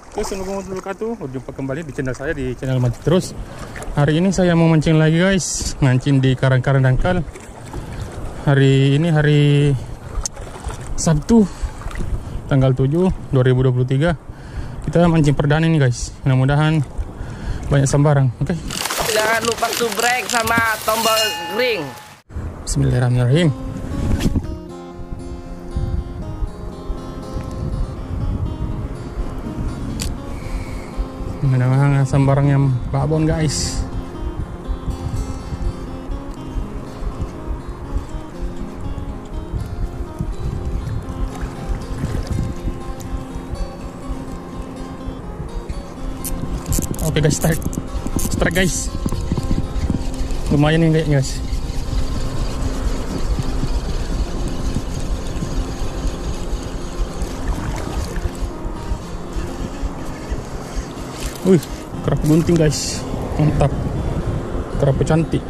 Assalamualaikum warahmatullahi wabarakatuh. Berjumpa kembali di channel saya, di channel Mancing Terus. Hari ini saya mau mancing lagi guys, mancing di karang-karang dangkal. Hari ini hari Sabtu tanggal 7 2023. Kita mancing perdana ini guys. Mudah-mudahan banyak sambaran. Oke. Jangan lupa subrek sama tombol ring. Bismillahirrahmanirrahim. Mudah-mudahan sambarang yang babon guys. Oke guys, strike guys. Lumayan nih kayaknya guys. Wih, kerapu gunting guys, mantap. Kerapu cantik.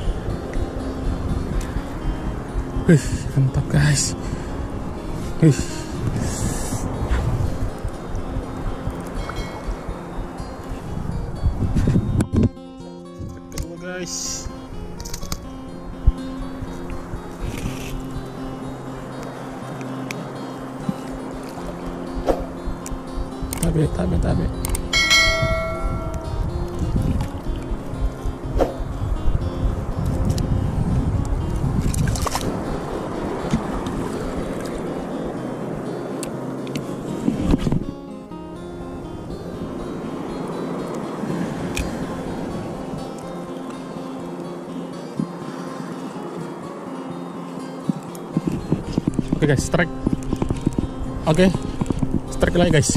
Wih, mantap guys. Wih. Kedua guys. Tabe. Oke guys, strike. Oke, strike lagi guys.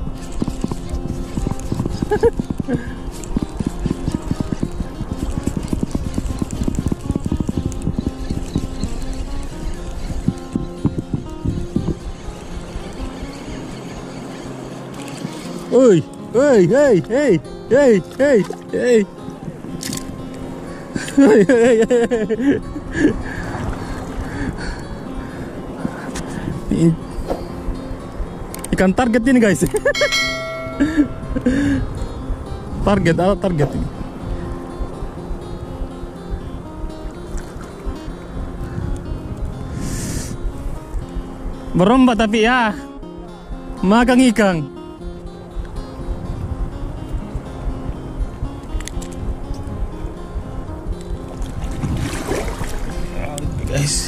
Hey. Ikan target ini guys. target ini. Berombak tapi ya makan ikan. Oke guys.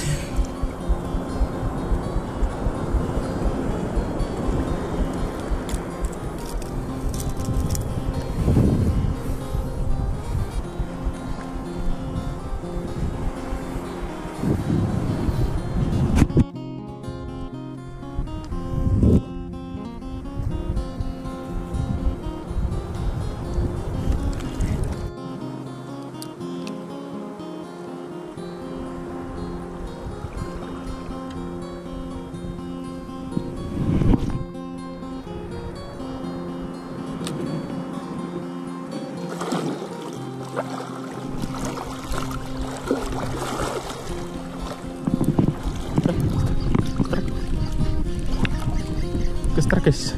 Strike guys.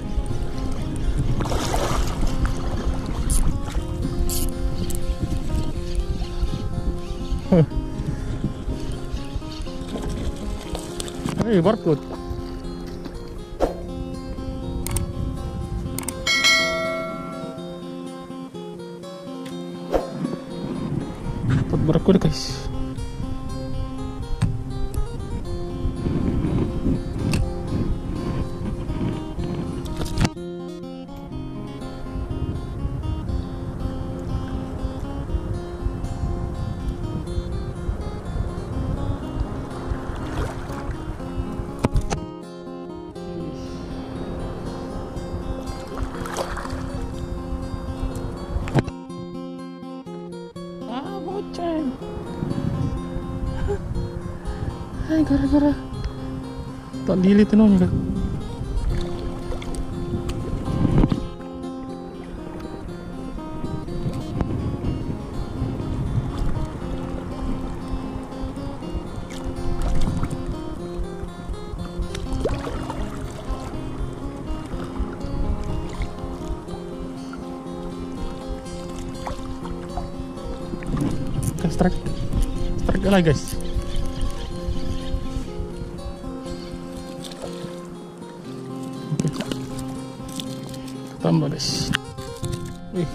Hey, barcode. Dapat barcode guys. Gara-gara tak delete nonnya kan. strike lagi guys. Tambah guys. Wih.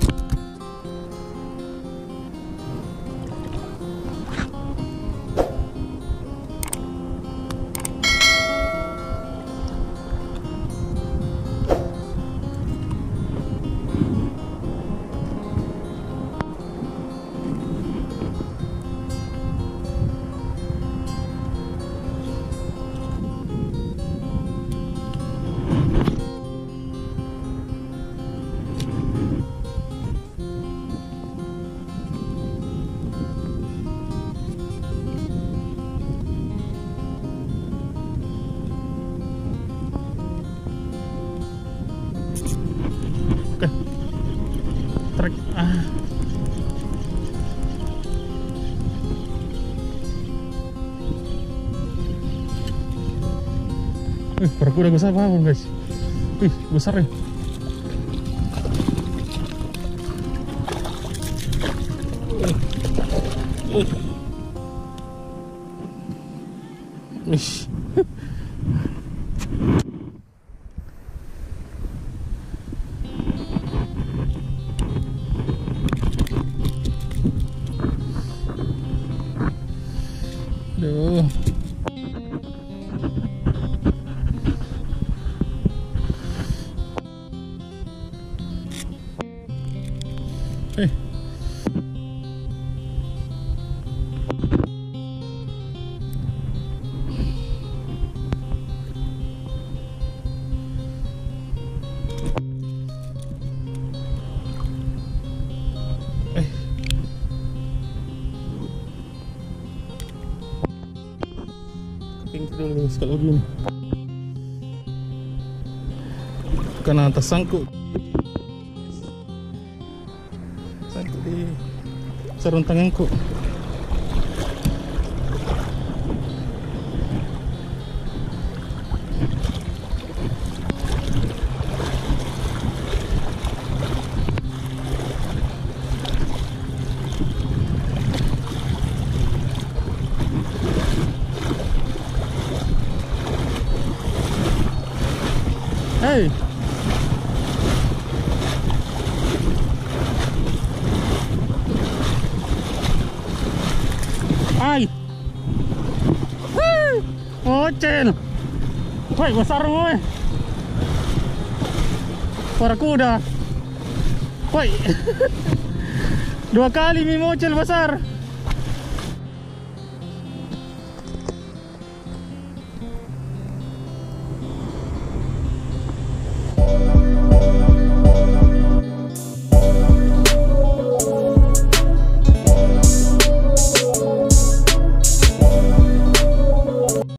Trek barakuda besar banget guys. Wih, besar ya. Wih. Duh. Tinggi dulu sekali lagi nih. Karena atas sangkut di sarung tanganku. Hey. Ay. Ocel. Woi, besar woi. Barakuda. Woi. 2 kali mimocel besar.